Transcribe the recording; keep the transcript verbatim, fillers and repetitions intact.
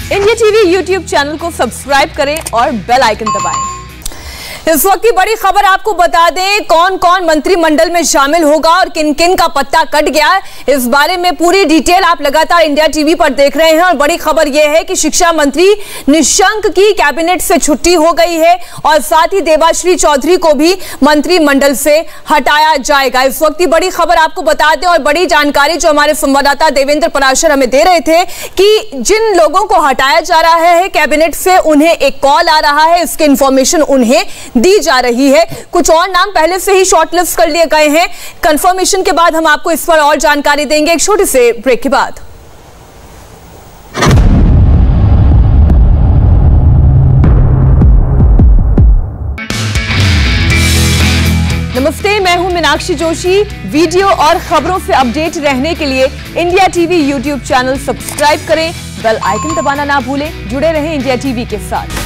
India TV YouTube channel को subscribe करें और बेल आइकन दबाएं। इस वक्त की बड़ी खबर आपको बता दें, कौन कौन मंत्रिमंडल में शामिल होगा और किन किन का पत्ता कट गया, इस बारे में पूरी डिटेल आप लगातार इंडिया टीवी पर देख रहे हैं। और बड़ी खबर यह है कि शिक्षा मंत्री निशंक की कैबिनेट से छुट्टी हो गई है और साथ ही देवाश्री चौधरी को भी मंत्रिमंडल से हटाया जाएगा। इस वक्त की बड़ी खबर आपको बता दें और बड़ी जानकारी जो हमारे संवाददाता देवेंद्र पराशर हमें दे रहे थे कि जिन लोगों को हटाया जा रहा है कैबिनेट से, उन्हें एक कॉल आ रहा है, इसकी इंफॉर्मेशन उन्हें दी जा रही है। कुछ और नाम पहले से ही शॉर्टलिस्ट कर लिए गए हैं। कंफर्मेशन के बाद हम आपको इस पर और जानकारी देंगे एक छोटे से ब्रेक के बाद। नमस्ते, मैं हूं मीनाक्षी जोशी। वीडियो और खबरों से अपडेट रहने के लिए India TV YouTube channel subscribe करें, बेल आइकन दबाना ना भूलें। जुड़े रहें इंडिया टीवी के साथ।